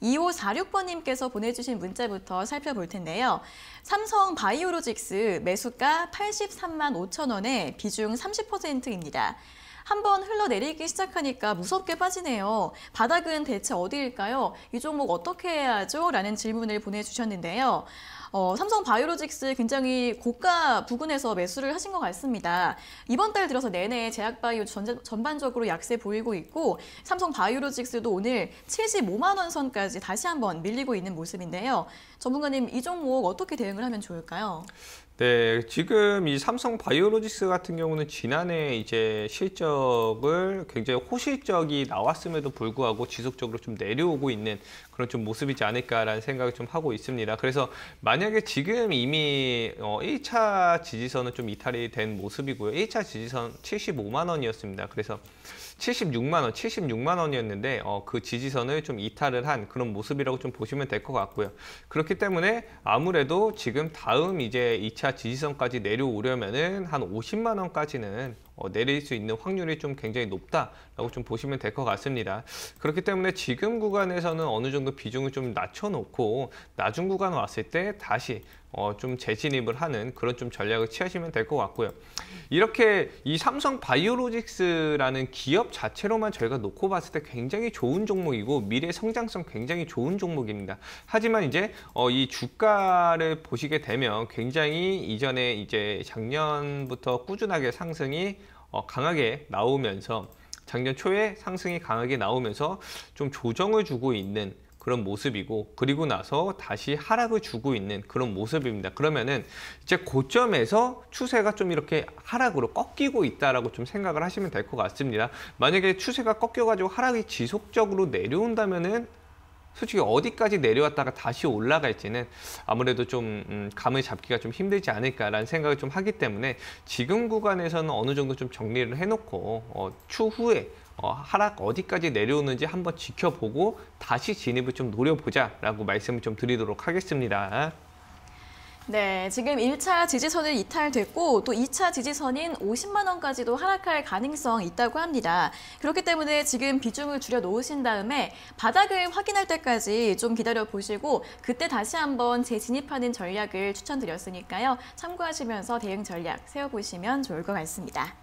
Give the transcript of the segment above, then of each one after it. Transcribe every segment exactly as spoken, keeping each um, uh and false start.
이오사육 번님께서 보내주신 문자부터 살펴볼 텐데요. 삼성 바이오로직스 매수가 팔십삼만 오천 원에 비중 삼십 퍼센트입니다. 한번 흘러내리기 시작하니까 무섭게 빠지네요. 바닥은 대체 어디일까요? 이 종목 어떻게 해야 하죠? 라는 질문을 보내주셨는데요. 어, 삼성 바이오로직스 굉장히 고가 부근에서 매수를 하신 것 같습니다. 이번 달 들어서 내내 제약바이오 전, 전반적으로 약세 보이고 있고 삼성 바이오로직스도 오늘 칠십오만 원 선까지 다시 한번 밀리고 있는 모습인데요. 전문가님, 이 종목 어떻게 대응을 하면 좋을까요? 네, 지금 이 삼성 바이오로직스 같은 경우는 지난해 이제 실적을 굉장히 호실적이 나왔음에도 불구하고 지속적으로 좀 내려오고 있는 그런 좀 모습이지 않을까라는 생각을 좀 하고 있습니다. 그래서 만약에 지금 이미 일 차 지지선은 좀 이탈이 된 모습이고요. 일 차 지지선 칠십오만 원이었습니다. 그래서 칠십육만 원, 칠십육만 원이었는데 어, 그 지지선을 좀 이탈을 한 그런 모습이라고 좀 보시면 될 것 같고요. 그렇기 때문에 아무래도 지금 다음 이제 이 차 지지선까지 내려오려면은 한 오십만 원까지는 어, 내릴 수 있는 확률이 좀 굉장히 높다라고 좀 보시면 될 것 같습니다. 그렇기 때문에 지금 구간에서는 어느 정도 비중을 좀 낮춰놓고 나중 구간 왔을 때 다시 어, 좀 재진입을 하는 그런 좀 전략을 취하시면 될 것 같고요. 이렇게 이 삼성 바이오로직스라는 기업 자체로만 저희가 놓고 봤을 때 굉장히 좋은 종목이고 미래 성장성 굉장히 좋은 종목입니다. 하지만 이제 어, 이 주가를 보시게 되면 굉장히 이전에 이제 작년부터 꾸준하게 상승이 어, 강하게 나오면서 작년 초에 상승이 강하게 나오면서 좀 조정을 주고 있는 그런 모습이고, 그리고 나서 다시 하락을 주고 있는 그런 모습입니다. 그러면은 이제 고점에서 추세가 좀 이렇게 하락으로 꺾이고 있다라고 좀 생각을 하시면 될 것 같습니다. 만약에 추세가 꺾여가지고 하락이 지속적으로 내려온다면은 솔직히 어디까지 내려왔다가 다시 올라갈지는 아무래도 좀 음, 감을 잡기가 좀 힘들지 않을까라는 생각을 좀 하기 때문에 지금 구간에서는 어느 정도 좀 정리를 해놓고 어, 추후에 어, 하락 어디까지 내려오는지 한번 지켜보고 다시 진입을 좀 노려보자라고 말씀을 좀 드리도록 하겠습니다. 네, 지금 일 차 지지선을 이탈됐고 또 이 차 지지선인 오십만 원까지도 하락할 가능성이 있다고 합니다. 그렇기 때문에 지금 비중을 줄여 놓으신 다음에 바닥을 확인할 때까지 좀 기다려 보시고 그때 다시 한번 재진입하는 전략을 추천드렸으니까요. 참고하시면서 대응 전략 세워보시면 좋을 것 같습니다.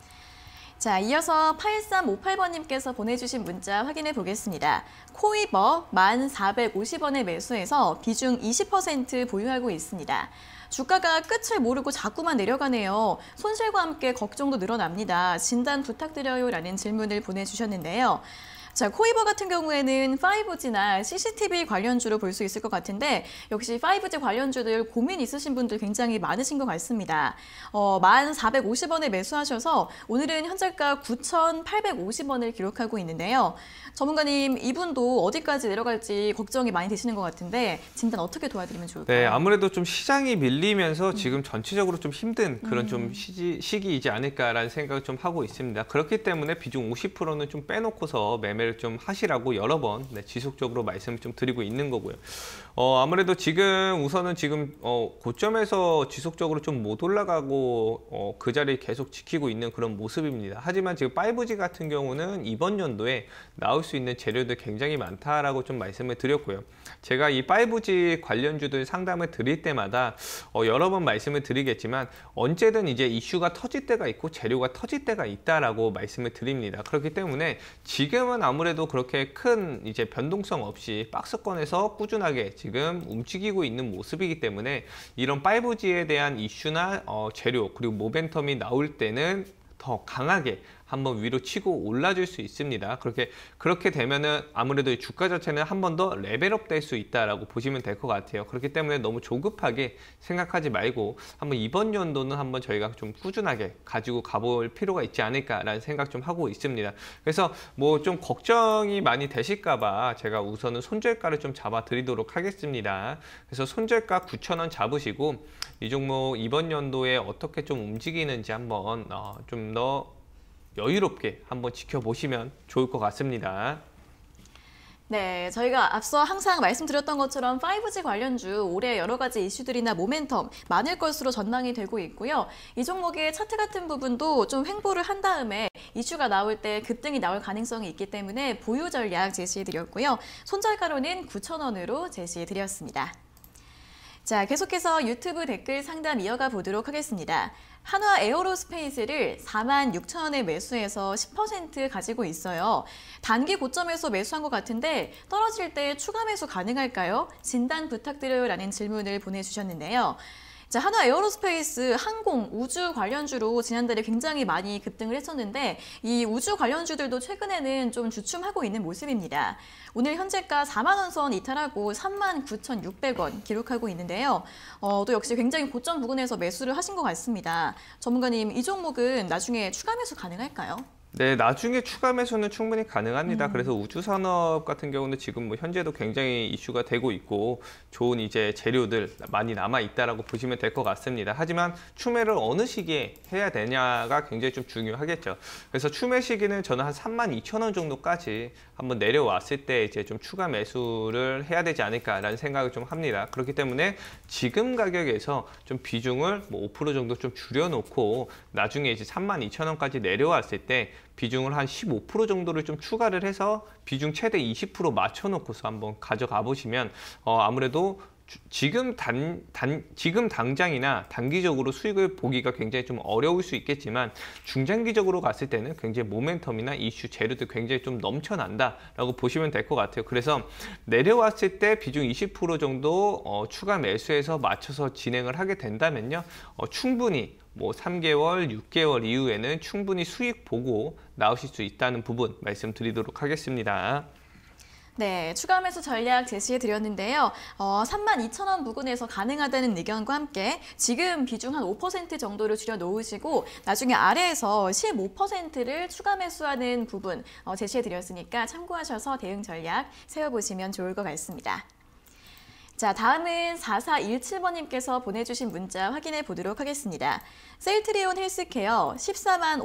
자, 이어서 팔삼오팔 번님께서 보내주신 문자 확인해 보겠습니다. 코이버 만 사백오십 원에 매수해서 비중 이십 퍼센트 보유하고 있습니다. 주가가 끝을 모르고 자꾸만 내려가네요. 손실과 함께 걱정도 늘어납니다. 진단 부탁드려요 라는 질문을 보내주셨는데요. 자, 코이버 같은 경우에는 파이브지나 씨씨티비 관련주로 볼 수 있을 것 같은데 역시 파이브지 관련주들 고민 있으신 분들 굉장히 많으신 것 같습니다. 어, 만 사백오십 원에 매수하셔서 오늘은 현재가 구천팔백오십 원을 기록하고 있는데요. 전문가님, 이분도 어디까지 내려갈지 걱정이 많이 되시는 것 같은데 진단 어떻게 도와드리면 좋을까요? 네, 아무래도 좀 시장이 밀리면서 음. 지금 전체적으로 좀 힘든 그런 음. 좀 시기, 시기이지 않을까라는 생각을 좀 하고 있습니다. 그렇기 때문에 비중 오십 퍼센트는 좀 빼놓고서 매매를 좀 하시라고 여러 번 네, 지속적으로 말씀을 좀 드리고 있는 거고요. 어, 아무래도 지금 우선은 지금 어, 고점에서 지속적으로 좀 못 올라가고 어, 그 자리를 계속 지키고 있는 그런 모습입니다. 하지만 지금 파이브지 같은 경우는 이번 연도에 나올 수 있는 재료들 굉장히 많다라고 좀 말씀을 드렸고요. 제가 이 파이브지 관련주들 상담을 드릴 때마다 어, 여러 번 말씀을 드리겠지만 언제든 이제 이슈가 터질 때가 있고 재료가 터질 때가 있다라고 말씀을 드립니다. 그렇기 때문에 지금은 아무래도 그렇게 큰 이제 변동성 없이 박스권에서 꾸준하게 지금 움직이고 있는 모습이기 때문에 이런 파이브지에 대한 이슈나 어, 재료 그리고 모멘텀이 나올 때는 더 강하게 한번 위로 치고 올라줄 수 있습니다. 그렇게 그렇게 되면은 아무래도 주가 자체는 한 번 더 레벨업 될 수 있다라고 보시면 될 것 같아요. 그렇기 때문에 너무 조급하게 생각하지 말고 한번 이번 연도는 한번 저희가 좀 꾸준하게 가지고 가볼 필요가 있지 않을까라는 생각 좀 하고 있습니다. 그래서 뭐 좀 걱정이 많이 되실까봐 제가 우선은 손절가를 좀 잡아 드리도록 하겠습니다. 그래서 손절가 구천 원 잡으시고 이 종목 이번 연도에 어떻게 좀 움직이는지 한번 어, 좀 더 여유롭게 한번 지켜보시면 좋을 것 같습니다. 네, 저희가 앞서 항상 말씀드렸던 것처럼 파이브지 관련주 올해 여러 가지 이슈들이나 모멘텀 많을 것으로 전망이 되고 있고요. 이 종목의 차트 같은 부분도 좀 횡보를 한 다음에 이슈가 나올 때 급등이 나올 가능성이 있기 때문에 보유 전략 제시해드렸고요. 손절가로는 구천 원으로 제시해드렸습니다. 자, 계속해서 유튜브 댓글 상담 이어가 보도록 하겠습니다. 한화 에어로스페이스를 사만 육천 원에 매수해서 십 퍼센트 가지고 있어요. 단기 고점에서 매수한 것 같은데 떨어질 때 추가 매수 가능할까요? 진단 부탁드려요 라는 질문을 보내주셨는데요. 자, 한화 에어로스페이스 항공, 우주 관련주로 지난달에 굉장히 많이 급등을 했었는데 이 우주 관련주들도 최근에는 좀 주춤하고 있는 모습입니다. 오늘 현재가 사만 원 선 이탈하고 삼만 구천육백 원 기록하고 있는데요. 어, 또 역시 굉장히 고점 부근에서 매수를 하신 것 같습니다. 전문가님, 이 종목은 나중에 추가 매수 가능할까요? 네, 나중에 추가 매수는 충분히 가능합니다. 음. 그래서 우주산업 같은 경우는 지금 뭐 현재도 굉장히 이슈가 되고 있고 좋은 이제 재료들 많이 남아 있다라고 보시면 될 것 같습니다. 하지만 추매를 어느 시기에 해야 되냐가 굉장히 좀 중요하겠죠. 그래서 추매 시기는 저는 한 삼만 이천 원 정도까지 한번 내려왔을 때 이제 좀 추가 매수를 해야 되지 않을까라는 생각을 좀 합니다. 그렇기 때문에 지금 가격에서 좀 비중을 뭐 오 퍼센트 정도 좀 줄여놓고 나중에 이제 삼만 이천 원까지 내려왔을 때 비중을 한 십오 퍼센트 정도를 좀 추가를 해서 비중 최대 이십 퍼센트 맞춰놓고서 한번 가져가 보시면 어, 아무래도 지금 단, 단, 지금 당장이나 단기적으로 수익을 보기가 굉장히 좀 어려울 수 있겠지만 중장기적으로 갔을 때는 굉장히 모멘텀이나 이슈, 재료도 굉장히 좀 넘쳐난다라고 보시면 될 것 같아요. 그래서 내려왔을 때 비중 이십 퍼센트 정도 어, 추가 매수해서 맞춰서 진행을 하게 된다면요. 어, 충분히 뭐 삼 개월, 육 개월 이후에는 충분히 수익 보고 나오실 수 있다는 부분 말씀드리도록 하겠습니다. 네, 추가 매수 전략 제시해 드렸는데요. 어, 삼만 이천 원 부근에서 가능하다는 의견과 함께 지금 비중 한 오 퍼센트 정도를 줄여 놓으시고 나중에 아래에서 십오 퍼센트를 추가 매수하는 부분 어, 제시해 드렸으니까 참고하셔서 대응 전략 세워보시면 좋을 것 같습니다. 자, 다음은 사사일칠 번님께서 보내주신 문자 확인해 보도록 하겠습니다. 셀트리온 헬스케어 십사만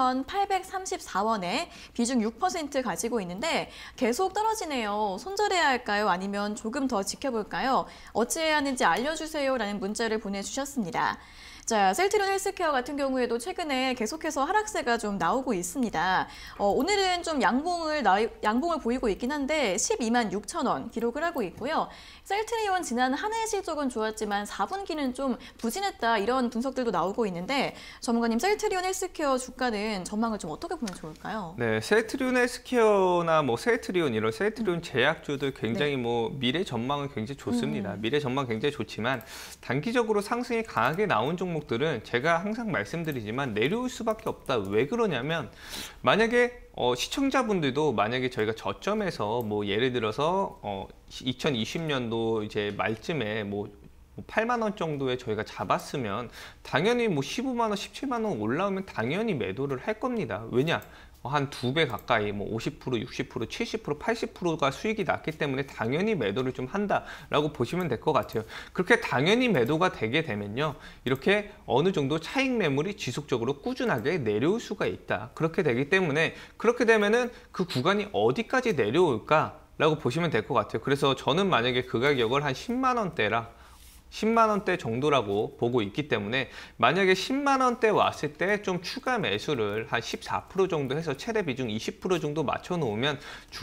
오천팔백삼십사 원에 비중 육 퍼센트 가지고 있는데 계속 떨어지네요. 손절해야 할까요? 아니면 조금 더 지켜볼까요? 어찌해야 하는지 알려주세요 라는 문자를 보내주셨습니다. 자, 셀트리온 헬스케어 같은 경우에도 최근에 계속해서 하락세가 좀 나오고 있습니다. 어, 오늘은 좀 양봉을, 나, 양봉을 보이고 있긴 한데 십이만 육천 원 기록을 하고 있고요. 셀트리온 지난 한 해 실적은 좋았지만 사 분기는 좀 부진했다 이런 분석들도 나오고 있는데 전문가님, 셀트리온 헬스케어 주가는 전망을 좀 어떻게 보면 좋을까요? 네, 셀트리온 헬스케어나 뭐 셀트리온 이런 셀트리온 제약주들 굉장히 네. 뭐 미래 전망은 굉장히 좋습니다. 음. 미래 전망 굉장히 좋지만 단기적으로 상승이 강하게 나온 종목들은 제가 항상 말씀드리지만 내려올 수밖에 없다. 왜 그러냐면 만약에 어, 시청자분들도 만약에 저희가 저점에서 뭐 예를 들어서 어, 이천이십 년도 이제 말쯤에 뭐 팔만 원 정도에 저희가 잡았으면 당연히 뭐 십오만 원, 십칠만 원 올라오면 당연히 매도를 할 겁니다. 왜냐? 한 두 배 가까이 뭐 오십 퍼센트, 육십 퍼센트, 칠십 퍼센트, 팔십 퍼센트가 수익이 났기 때문에 당연히 매도를 좀 한다라고 보시면 될 것 같아요. 그렇게 당연히 매도가 되게 되면요. 이렇게 어느 정도 차익 매물이 지속적으로 꾸준하게 내려올 수가 있다. 그렇게 되기 때문에 그렇게 되면은 그 구간이 어디까지 내려올까? 라고 보시면 될 것 같아요. 그래서 저는 만약에 그 가격을 한 십만 원대라 십만 원대 정도라고 보고 있기 때문에 만약에 십만 원대 왔을 때 좀 추가 매수를 한 십사 퍼센트 정도 해서 최대 비중 이십 퍼센트 정도 맞춰 놓으면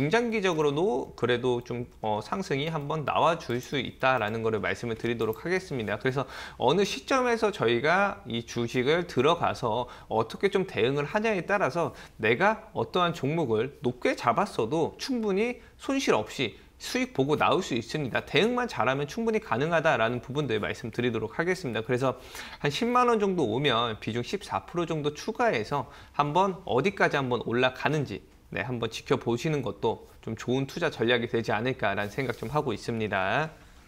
중장기적으로도 그래도 좀 어, 상승이 한번 나와 줄 수 있다라는 거를 말씀을 드리도록 하겠습니다. 그래서 어느 시점에서 저희가 이 주식을 들어가서 어떻게 좀 대응을 하냐에 따라서 내가 어떠한 종목을 높게 잡았어도 충분히 손실 없이 수익 보고 나올 수 있습니다. 대응만 잘하면 충분히 가능하다라는 부분들 말씀드리도록 하겠습니다. 그래서 한 십만 원 정도 오면 비중 십사 퍼센트 정도 추가해서 한번 어디까지 한번 올라가는지 네, 한번 지켜보시는 것도 좀 좋은 투자 전략이 되지 않을까라는 생각 좀 하고 있습니다.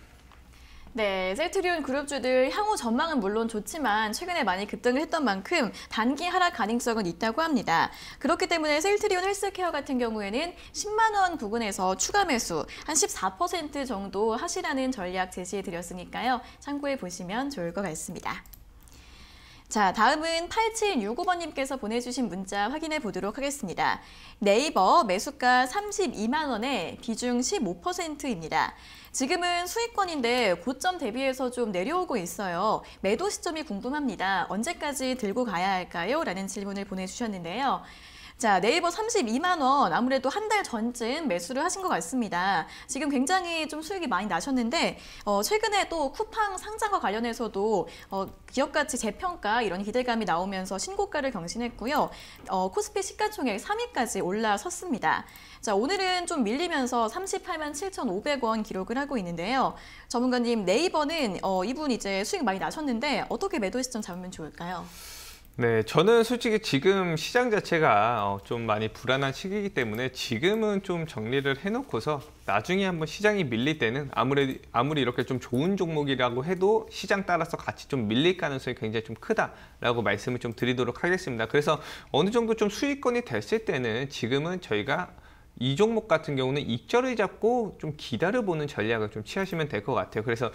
네, 셀트리온 그룹주들 향후 전망은 물론 좋지만 최근에 많이 급등을 했던 만큼 단기 하락 가능성은 있다고 합니다. 그렇기 때문에 셀트리온 헬스케어 같은 경우에는 십만 원 부근에서 추가 매수 한 십사 퍼센트 정도 하시라는 전략 제시해 드렸으니까요. 참고해 보시면 좋을 것 같습니다. 자, 다음은 팔칠육오 번님께서 보내주신 문자 확인해 보도록 하겠습니다. 네이버 매수가 삼십이만 원에 비중 십오 퍼센트입니다. 지금은 수익권인데 고점 대비해서 좀 내려오고 있어요. 매도 시점이 궁금합니다. 언제까지 들고 가야 할까요? 라는 질문을 보내주셨는데요. 자, 네이버 삼십이만 원 아무래도 한 달 전쯤 매수를 하신 것 같습니다. 지금 굉장히 좀 수익이 많이 나셨는데 어, 최근에 또 쿠팡 상장과 관련해서도 어, 기업가치 재평가 이런 기대감이 나오면서 신고가를 경신했고요. 어, 코스피 시가총액 삼 위까지 올라섰습니다. 자, 오늘은 좀 밀리면서 삼십팔만 칠천오백 원 기록을 하고 있는데요. 전문가님, 네이버는 어, 이분 이제 수익 많이 나셨는데 어떻게 매도 시점 잡으면 좋을까요? 네, 저는 솔직히 지금 시장 자체가 어, 좀 많이 불안한 시기이기 때문에 지금은 좀 정리를 해놓고서 나중에 한번 시장이 밀릴 때는 아무리, 아무리 이렇게 좀 좋은 종목이라고 해도 시장 따라서 같이 좀 밀릴 가능성이 굉장히 좀 크다라고 말씀을 좀 드리도록 하겠습니다. 그래서 어느 정도 좀 수익권이 됐을 때는 지금은 저희가 이 종목 같은 경우는 익절을 잡고 좀 기다려보는 전략을 좀 취하시면 될 것 같아요. 그래서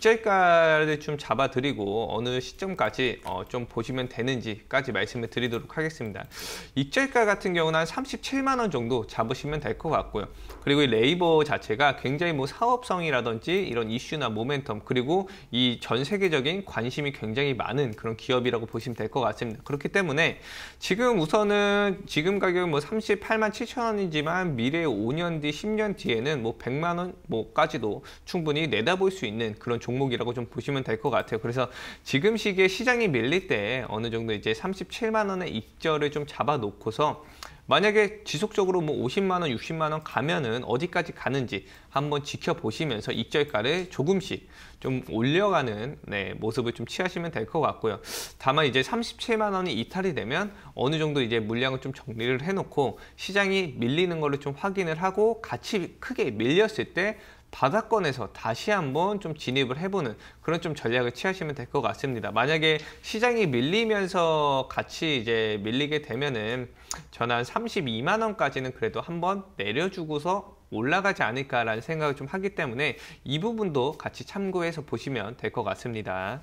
익절가를 좀 잡아드리고 어느 시점까지 어 좀 보시면 되는지까지 말씀을 드리도록 하겠습니다. 익절가 같은 경우는 한 삼십칠만 원 정도 잡으시면 될 것 같고요. 그리고 이 네이버 자체가 굉장히 뭐 사업성이라든지 이런 이슈나 모멘텀 그리고 이 전 세계적인 관심이 굉장히 많은 그런 기업이라고 보시면 될 것 같습니다. 그렇기 때문에 지금 우선은 지금 가격은 뭐 삼십팔만 칠천 원이지만 미래 오 년 뒤, 십 년 뒤에는 뭐 백만 원 뭐까지도 충분히 내다볼 수 있는 그런 종목이라고 좀 보시면 될 것 같아요. 그래서 지금 시기에 시장이 밀릴 때 어느 정도 이제 삼십칠만 원의 익절을 좀 잡아 놓고서 만약에 지속적으로 뭐 오십만 원, 육십만 원 가면은 어디까지 가는지 한번 지켜보시면서 익절가를 조금씩 좀 올려가는 네, 모습을 좀 취하시면 될 것 같고요. 다만 이제 삼십칠만 원이 이탈이 되면 어느 정도 이제 물량을 좀 정리를 해놓고 시장이 밀리는 거를 좀 확인을 하고 같이 크게 밀렸을 때 바닥권에서 다시 한번 좀 진입을 해보는 그런 좀 전략을 취하시면 될 것 같습니다. 만약에 시장이 밀리면서 같이 이제 밀리게 되면은 저는 한 삼십이만 원까지는 그래도 한번 내려주고서 올라가지 않을까라는 생각을 좀 하기 때문에 이 부분도 같이 참고해서 보시면 될 것 같습니다.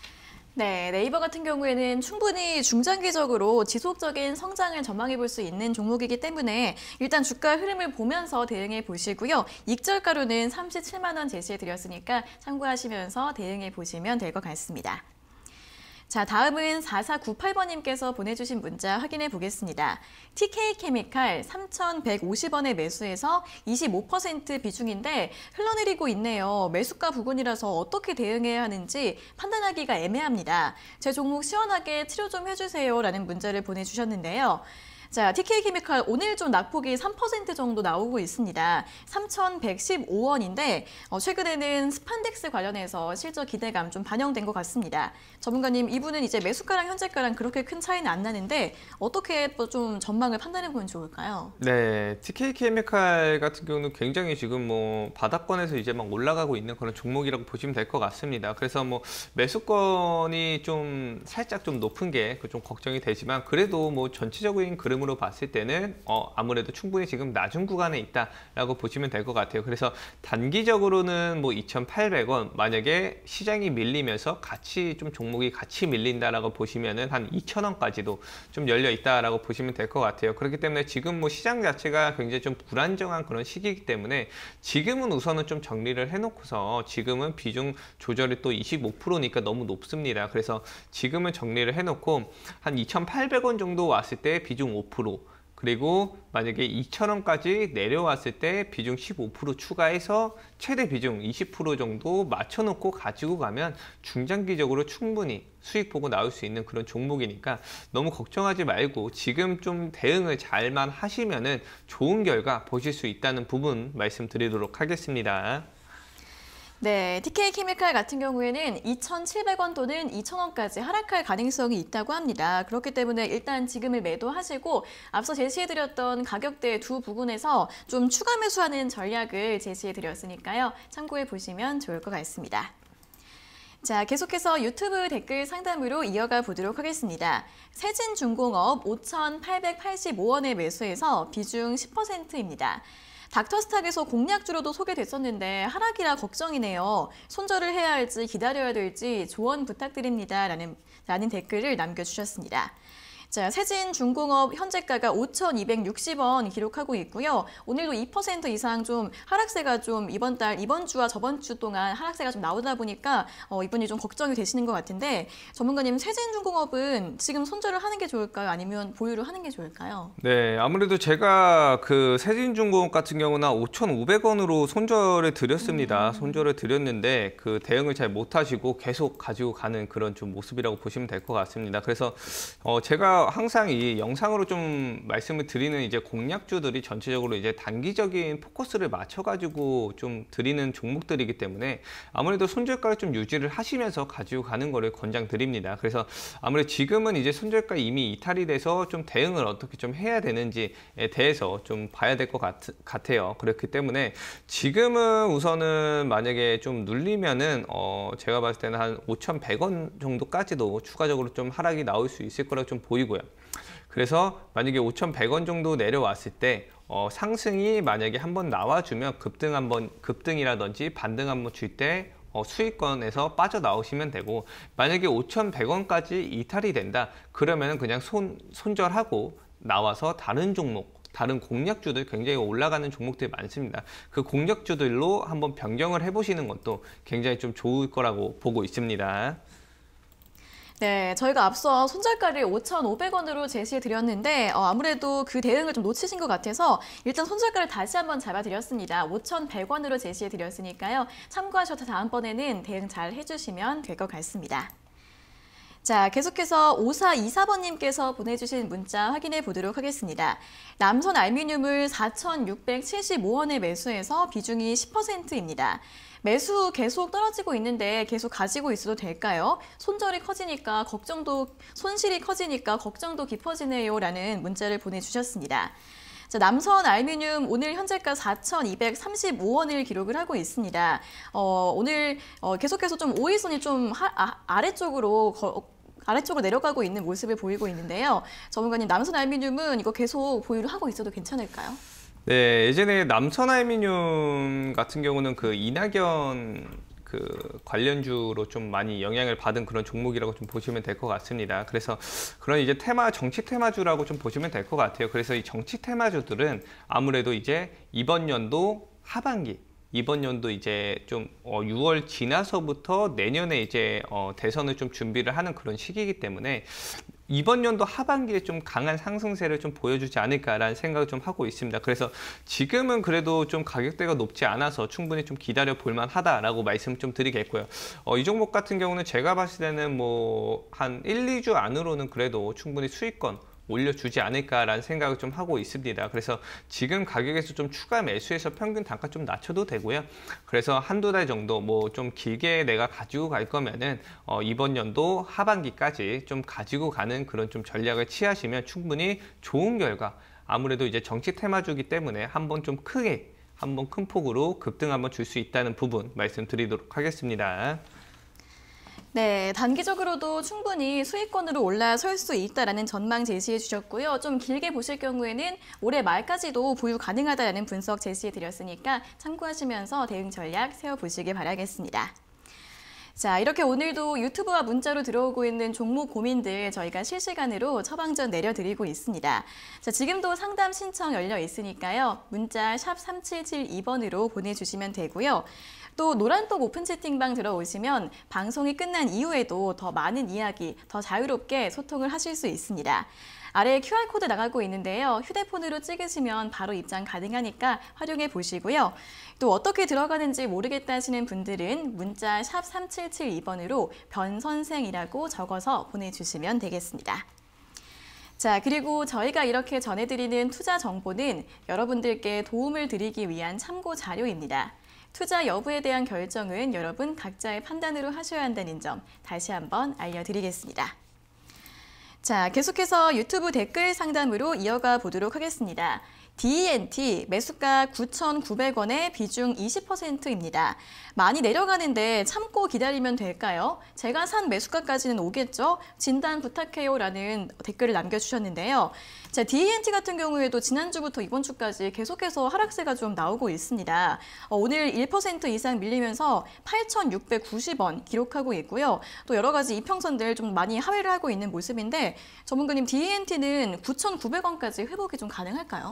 네, 네이버 같은 경우에는 충분히 중장기적으로 지속적인 성장을 전망해 볼 수 있는 종목이기 때문에 일단 주가 흐름을 보면서 대응해 보시고요. 익절가로는 삼십칠만 원 제시해 드렸으니까 참고하시면서 대응해 보시면 될 것 같습니다. 자, 다음은 사사구팔 번님께서 보내주신 문자 확인해 보겠습니다. 티케이케미칼 삼천백오십 원에 매수해서 이십오 퍼센트 비중인데 흘러내리고 있네요. 매수가 부근이라서 어떻게 대응해야 하는지 판단하기가 애매합니다. 제 종목 시원하게 치료 좀 해주세요 라는 문자를 보내주셨는데요. 자, 티케이케미칼 오늘 좀 낙폭이 삼 퍼센트 정도 나오고 있습니다. 삼천백십오 원인데 어, 최근에는 스판덱스 관련해서 실적 기대감 좀 반영된 것 같습니다. 전문가님, 이분은 이제 매수가랑 현재가랑 그렇게 큰 차이는 안 나는데 어떻게 또 좀 전망을 판단해 보면 좋을까요? 네, 티케이케미칼 같은 경우는 굉장히 지금 뭐 바닥권에서 이제 막 올라가고 있는 그런 종목이라고 보시면 될 것 같습니다. 그래서 뭐 매수권이 좀 살짝 좀 높은 게 좀 걱정이 되지만 그래도 뭐 전체적인 그림 으로 봤을 때는 어, 아무래도 충분히 지금 낮은 구간에 있다라고 보시면 될 것 같아요. 그래서 단기적으로는 뭐 이천팔백 원 만약에 시장이 밀리면서 같이 좀 종목이 같이 밀린다라고 보시면은 한 이천 원까지도 좀 열려 있다라고 보시면 될 것 같아요. 그렇기 때문에 지금 뭐 시장 자체가 굉장히 좀 불안정한 그런 시기이기 때문에 지금은 우선은 좀 정리를 해놓고서 지금은 비중 조절이 또 이십오 퍼센트니까 너무 높습니다. 그래서 지금은 정리를 해놓고 한 이천팔백 원 정도 왔을 때 비중 오 퍼센트 그리고 만약에 이천 원까지 내려왔을 때 비중 십오 퍼센트 추가해서 최대 비중 이십 퍼센트 정도 맞춰놓고 가지고 가면 중장기적으로 충분히 수익 보고 나올 수 있는 그런 종목이니까 너무 걱정하지 말고 지금 좀 대응을 잘만 하시면은 좋은 결과 보실 수 있다는 부분 말씀드리도록 하겠습니다. 네, 티케이케미칼 같은 경우에는 이천칠백 원 또는 이천 원까지 하락할 가능성이 있다고 합니다. 그렇기 때문에 일단 지금을 매도하시고 앞서 제시해드렸던 가격대 두 부분에서 좀 추가 매수하는 전략을 제시해드렸으니까요. 참고해 보시면 좋을 것 같습니다. 자, 계속해서 유튜브 댓글 상담으로 이어가 보도록 하겠습니다. 세진중공업 오천팔백팔십오 원에 매수해서 비중 십 퍼센트입니다. 닥터스탁에서 공략주로도 소개됐었는데 하락이라 걱정이네요. 손절을 해야 할지 기다려야 될지 조언 부탁드립니다. 라는, 라는 댓글을 남겨주셨습니다. 자, 세진중공업 현재가가 오천이백육십 원 기록하고 있고요. 오늘도 이 퍼센트 이상 좀 하락세가 좀 이번 달, 이번 주와 저번 주 동안 하락세가 좀 나오다 보니까 어, 이분이 좀 걱정이 되시는 것 같은데 전문가님, 세진중공업은 지금 손절을 하는 게 좋을까요? 아니면 보유를 하는 게 좋을까요? 네, 아무래도 제가 그 세진중공업 같은 경우는 오천오백 원으로 손절을 드렸습니다. 음. 손절을 드렸는데 그 대응을 잘 못하시고 계속 가지고 가는 그런 좀 모습이라고 보시면 될 것 같습니다. 그래서 어, 제가 항상 이 영상으로 좀 말씀을 드리는 이제 공략주들이 전체적으로 이제 단기적인 포커스를 맞춰가지고 좀 드리는 종목들이기 때문에 아무래도 손절가를 좀 유지를 하시면서 가지고 가는 거를 권장드립니다. 그래서 아무래도 지금은 이제 손절가 이미 이탈이 돼서 좀 대응을 어떻게 좀 해야 되는지에 대해서 좀 봐야 될 것 같아요. 그렇기 때문에 지금은 우선은 만약에 좀 눌리면은 어 제가 봤을 때는 한 오천백 원 정도까지도 추가적으로 좀 하락이 나올 수 있을 거라고 좀 보이고요. 그래서 만약에 오천백 원 정도 내려왔을 때 어, 상승이 만약에 한번 나와주면 급등 한번 급등이라든지 반등 한번 줄 때 어, 수익권에서 빠져나오시면 되고, 만약에 오천백 원까지 이탈이 된다 그러면 그냥 손, 손절하고 나와서 다른 종목, 다른 공략주들, 굉장히 올라가는 종목들이 많습니다. 그 공략주들로 한번 변경을 해보시는 것도 굉장히 좀 좋을 거라고 보고 있습니다. 네, 저희가 앞서 손절가를 오천오백 원으로 제시해 드렸는데 어, 아무래도 그 대응을 좀 놓치신 것 같아서 일단 손절가를 다시 한번 잡아드렸습니다. 오천백 원으로 제시해 드렸으니까요. 참고하셔서 다음번에는 대응 잘 해주시면 될 것 같습니다. 자, 계속해서 오사이사 번님께서 보내주신 문자 확인해 보도록 하겠습니다. 남선 알미늄을 사천육백칠십오 원에 매수해서 비중이 십 퍼센트입니다. 매수 계속 떨어지고 있는데 계속 가지고 있어도 될까요? 손절이 커지니까 걱정도, 손실이 커지니까 걱정도 깊어지네요. 라는 문자를 보내주셨습니다. 자, 남선 알미늄 오늘 현재가 사천이백삼십오 원을 기록을 하고 있습니다. 어, 오늘 어, 계속해서 좀 오일선이 좀 하, 아, 아래쪽으로 거, 아래쪽으로 내려가고 있는 모습을 보이고 있는데요. 전문가님, 남선 알미늄은 이거 계속 보유를 하고 있어도 괜찮을까요? 네, 예전에 남선 알미늄 같은 경우는 그 이낙연 그 관련주로 좀 많이 영향을 받은 그런 종목이라고 좀 보시면 될 것 같습니다. 그래서 그런 이제 테마, 정치 테마주라고 좀 보시면 될 것 같아요. 그래서 이 정치 테마주들은 아무래도 이제 이번 연도 하반기, 이번 연도 이제 좀 어 유월 지나서부터 내년에 이제 어 대선을 좀 준비를 하는 그런 시기이기 때문에 이번 연도 하반기에 좀 강한 상승세를 좀 보여주지 않을까라는 생각을 좀 하고 있습니다. 그래서 지금은 그래도 좀 가격대가 높지 않아서 충분히 좀 기다려 볼 만하다라고 말씀 좀 드리겠고요. 어, 이 종목 같은 경우는 제가 봤을 때는 뭐 한 일, 이 주 안으로는 그래도 충분히 수익권 올려주지 않을까라는 생각을 좀 하고 있습니다. 그래서 지금 가격에서 좀 추가 매수해서 평균 단가 좀 낮춰도 되고요. 그래서 한두 달 정도 뭐 좀 길게 내가 가지고 갈 거면은 어 이번 연도 하반기까지 좀 가지고 가는 그런 좀 전략을 취하시면 충분히 좋은 결과, 아무래도 이제 정치 테마주기 때문에 한번 좀 크게 한번 큰 폭으로 급등 한번 줄 수 있다는 부분 말씀드리도록 하겠습니다. 네, 단기적으로도 충분히 수익권으로 올라설 수 있다라는 전망 제시해 주셨고요. 좀 길게 보실 경우에는 올해 말까지도 보유 가능하다라는 분석 제시해 드렸으니까 참고하시면서 대응 전략 세워보시길 바라겠습니다. 자, 이렇게 오늘도 유튜브와 문자로 들어오고 있는 종목 고민들 저희가 실시간으로 처방전 내려드리고 있습니다. 자, 지금도 상담 신청 열려 있으니까요. 문자 샵 삼칠칠이 번으로 보내주시면 되고요. 또 노란톡 오픈 채팅방 들어오시면 방송이 끝난 이후에도 더 많은 이야기, 더 자유롭게 소통을 하실 수 있습니다. 아래에 큐알코드 나가고 있는데요. 휴대폰으로 찍으시면 바로 입장 가능하니까 활용해 보시고요. 또 어떻게 들어가는지 모르겠다 하시는 분들은 문자 샵 삼칠칠이 번으로 변선생이라고 적어서 보내주시면 되겠습니다. 자, 그리고 저희가 이렇게 전해드리는 투자 정보는 여러분들께 도움을 드리기 위한 참고 자료입니다. 투자 여부에 대한 결정은 여러분 각자의 판단으로 하셔야 한다는 점 다시 한번 알려드리겠습니다. 자, 계속해서 유튜브 댓글 상담으로 이어가 보도록 하겠습니다. 디이엔티 매수가 구천구백 원에 비중 이십 퍼센트입니다. 많이 내려가는데 참고 기다리면 될까요? 제가 산 매수가까지는 오겠죠? 진단 부탁해요 라는 댓글을 남겨주셨는데요. 자, 디이엔티 같은 경우에도 지난주부터 이번 주까지 계속해서 하락세가 좀 나오고 있습니다. 어, 오늘 일 퍼센트 이상 밀리면서 팔천육백구십 원 기록하고 있고요. 또 여러 가지 이평선들 좀 많이 하회를 하고 있는 모습인데 전문가님, 디이엔티는 구천구백 원까지 회복이 좀 가능할까요?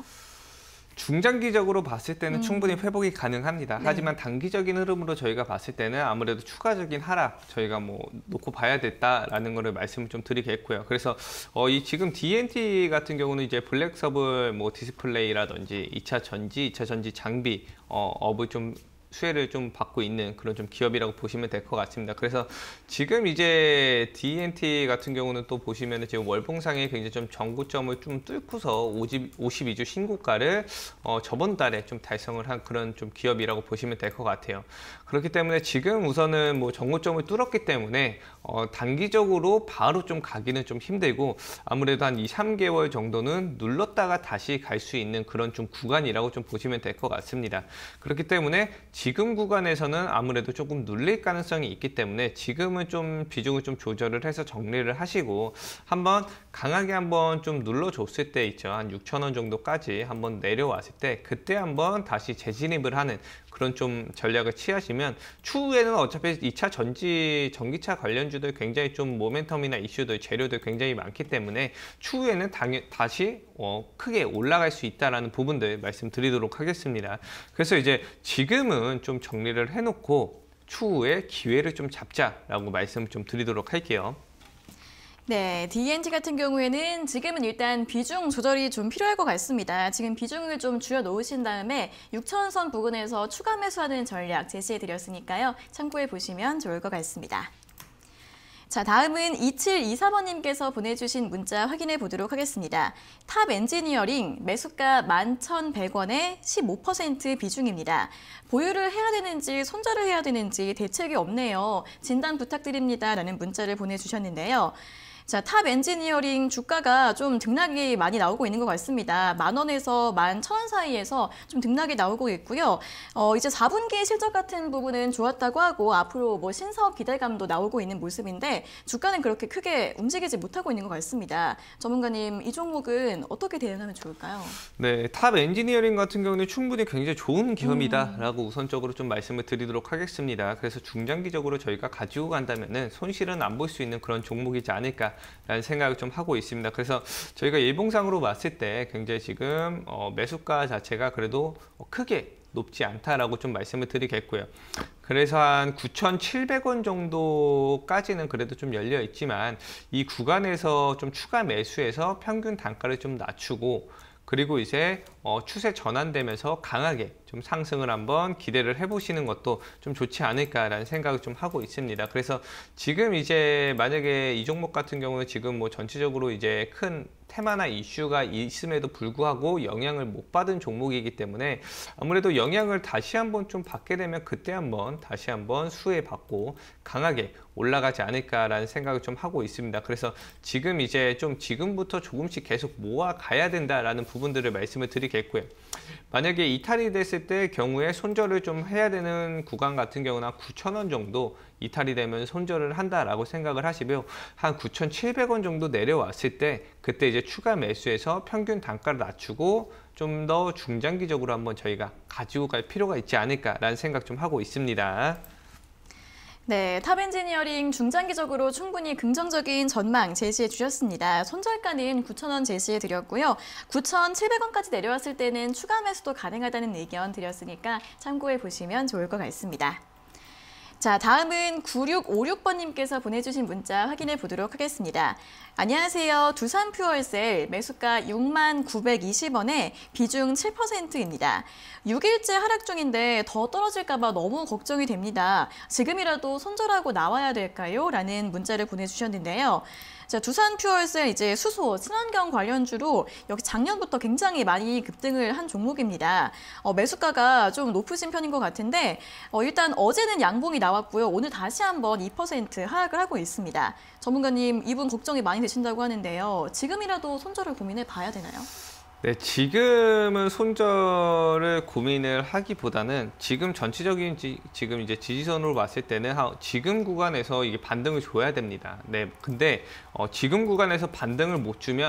중장기적으로 봤을 때는 음. 충분히 회복이 가능합니다. 네. 하지만 단기적인 흐름으로 저희가 봤을 때는 아무래도 추가적인 하락 저희가 뭐 놓고 봐야 됐다라는 거를 말씀을 좀 드리겠고요. 그래서 어, 이 지금 디이엔티 같은 경우는 이제 블랙서블 뭐 디스플레이라든지 이 차 전지, 이 차 전지 장비 어, 업을 좀 수혜를 좀 받고 있는 그런 좀 기업이라고 보시면 될 것 같습니다. 그래서 지금 이제 디이엔티 같은 경우는 또 보시면은 지금 월봉상에 굉장히 좀 전고점을 좀 뚫고서 오십이 주 신고가를 어, 저번 달에 좀 달성을 한 그런 좀 기업이라고 보시면 될 것 같아요. 그렇기 때문에 지금 우선은 뭐 전고점을 뚫었기 때문에 어, 단기적으로 바로 좀 가기는 좀 힘들고 아무래도 한 이, 삼 개월 정도는 눌렀다가 다시 갈 수 있는 그런 좀 구간이라고 좀 보시면 될 것 같습니다. 그렇기 때문에 지금 구간에서는 아무래도 조금 눌릴 가능성이 있기 때문에 지금은 좀 비중을 좀 조절을 해서 정리를 하시고 한번 강하게 한번 좀 눌러줬을 때 있죠. 한 육천 원 정도까지 한번 내려왔을 때 그때 한번 다시 재진입을 하는 그런 좀 전략을 취하시면 추후에는 어차피 이 차 전지, 전기차 관련주들 굉장히 좀 모멘텀이나 이슈들, 재료들 굉장히 많기 때문에 추후에는 당연, 다시 어, 크게 올라갈 수 있다는 부분들 말씀드리도록 하겠습니다. 그래서 이제 지금은 좀 정리를 해놓고 추후에 기회를 좀 잡자라고 말씀을 좀 드리도록 할게요. 네, 디이엔티 같은 경우에는 지금은 일단 비중 조절이 좀 필요할 것 같습니다. 지금 비중을 좀 줄여 놓으신 다음에 육천 선 부근에서 추가 매수하는 전략 제시해 드렸으니까요. 참고해 보시면 좋을 것 같습니다. 자, 다음은 이칠이사 번님께서 보내주신 문자 확인해 보도록 하겠습니다. 탑 엔지니어링 매수가 만 천백 원에 십오 퍼센트 비중입니다. 보유를 해야 되는지 손절을 해야 되는지 대책이 없네요. 진단 부탁드립니다. 라는 문자를 보내주셨는데요. 자, 탑 엔지니어링 주가가 좀 등락이 많이 나오고 있는 것 같습니다. 만 원에서 만 천 원 사이에서 좀 등락이 나오고 있고요. 어, 이제 사 분기 실적 같은 부분은 좋았다고 하고 앞으로 뭐 신사업 기대감도 나오고 있는 모습인데 주가는 그렇게 크게 움직이지 못하고 있는 것 같습니다. 전문가님, 이 종목은 어떻게 대응하면 좋을까요? 네, 탑 엔지니어링 같은 경우는 충분히 굉장히 좋은 기업이다라고 음. 우선적으로 좀 말씀을 드리도록 하겠습니다. 그래서 중장기적으로 저희가 가지고 간다면은 손실은 안 볼 수 있는 그런 종목이지 않을까. 라는 생각을 좀 하고 있습니다. 그래서 저희가 일봉상으로 봤을 때 굉장히 지금 어, 매수가 자체가 그래도 크게 높지 않다라고 좀 말씀을 드리겠고요. 그래서 한 구천칠백 원 정도까지는 그래도 좀 열려 있지만 이 구간에서 좀 추가 매수해서 평균 단가를 좀 낮추고 그리고 이제 어, 추세 전환되면서 강하게 좀 상승을 한번 기대를 해보시는 것도 좀 좋지 않을까라는 생각을 좀 하고 있습니다. 그래서 지금 이제 만약에 이 종목 같은 경우는 지금 뭐 전체적으로 이제 큰 테마나 이슈가 있음에도 불구하고 영향을 못 받은 종목이기 때문에 아무래도 영향을 다시 한번 좀 받게 되면 그때 한번 다시 한번 수혜받고 강하게 올라가지 않을까라는 생각을 좀 하고 있습니다. 그래서 지금 이제 좀 지금부터 조금씩 계속 모아 가야 된다라는 부분들을 말씀을 드리겠고요. 만약에 이탈이 됐을 때 경우에 손절을 좀 해야 되는 구간 같은 경우는 한 구천 원 정도 이탈이 되면 손절을 한다라고 생각을 하시고요. 한 구천칠백 원 정도 내려왔을 때 그때 이제 추가 매수해서 평균 단가를 낮추고 좀 더 중장기적으로 한번 저희가 가지고 갈 필요가 있지 않을까라는 생각 좀 하고 있습니다. 네, 탑 엔지니어링 중장기적으로 충분히 긍정적인 전망 제시해 주셨습니다. 손절가는 구천 원 제시해 드렸고요. 구천칠백 원까지 내려왔을 때는 추가 매수도 가능하다는 의견 드렸으니까 참고해 보시면 좋을 것 같습니다. 자, 다음은 구육오육 번님께서 보내주신 문자 확인해 보도록 하겠습니다. 안녕하세요. 두산퓨얼셀 매수가 육만 구백이십 원에 비중 칠 퍼센트입니다. 육 일째 하락 중인데 더 떨어질까 봐 너무 걱정이 됩니다. 지금이라도 손절하고 나와야 될까요? 라는 문자를 보내주셨는데요. 자, 두산퓨얼셀 이제 수소, 친환경 관련주로 역시 작년부터 굉장히 많이 급등을 한 종목입니다. 어, 매수가가 좀 높으신 편인 것 같은데 어, 일단 어제는 양봉이 나왔고요. 오늘 다시 한번 이 퍼센트 하락을 하고 있습니다. 전문가님, 이분 걱정이 많이 되신다고 하는데요. 지금이라도 손절을 고민해 봐야 되나요? 네, 지금은 손절을 고민을 하기보다는 지금 전체적인 지, 지금 이제 지지선으로 봤을 때는 하, 지금 구간에서 이게 반등을 줘야 됩니다. 네, 근데 어, 지금 구간에서 반등을 못 주면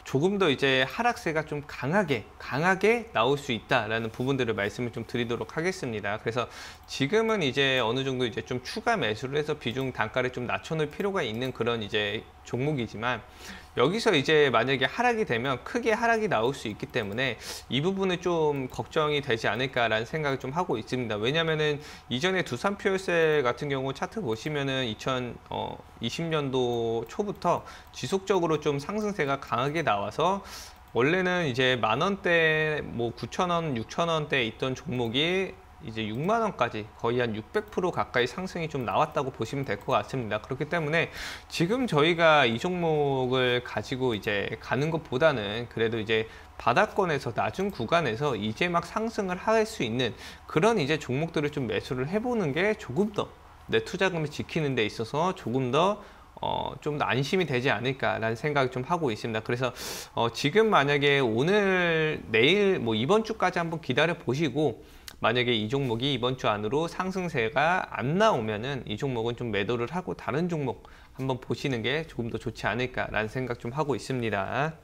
조금 더 이제 하락세가 좀 강하게 강하게 나올 수 있다라는 부분들을 말씀을 좀 드리도록 하겠습니다. 그래서 지금은 이제 어느 정도 이제 좀 추가 매수를 해서 비중 단가를 좀 낮춰놓을 필요가 있는 그런 이제 종목이지만, 여기서 이제 만약에 하락이 되면 크게 하락이 나올 수 있기 때문에 이 부분은 좀 걱정이 되지 않을까라는 생각을 좀 하고 있습니다. 왜냐면은 이전에 두산퓨얼셀 같은 경우 차트 보시면은 이천이십 년도 초부터 지속적으로 좀 상승세가 강하게 나와서, 원래는 이제 만 원대, 뭐 구천 원, 육천 원대 있던 종목이 이제 육만 원까지 거의 한 육백 퍼센트 가까이 상승이 좀 나왔다고 보시면 될 것 같습니다. 그렇기 때문에 지금 저희가 이 종목을 가지고 이제 가는 것보다는 그래도 이제 바닥권에서 낮은 구간에서 이제 막 상승을 할 수 있는 그런 이제 종목들을 좀 매수를 해보는 게 조금 더 내 투자금을 지키는 데 있어서 조금 더 어, 좀 더 안심이 되지 않을까라는 생각을 좀 하고 있습니다. 그래서 어, 지금 만약에 오늘, 내일, 뭐 이번 주까지 한번 기다려 보시고, 만약에 이 종목이 이번 주 안으로 상승세가 안 나오면은 이 종목은 좀 매도를 하고 다른 종목 한번 보시는 게 조금 더 좋지 않을까라는 생각 좀 하고 있습니다.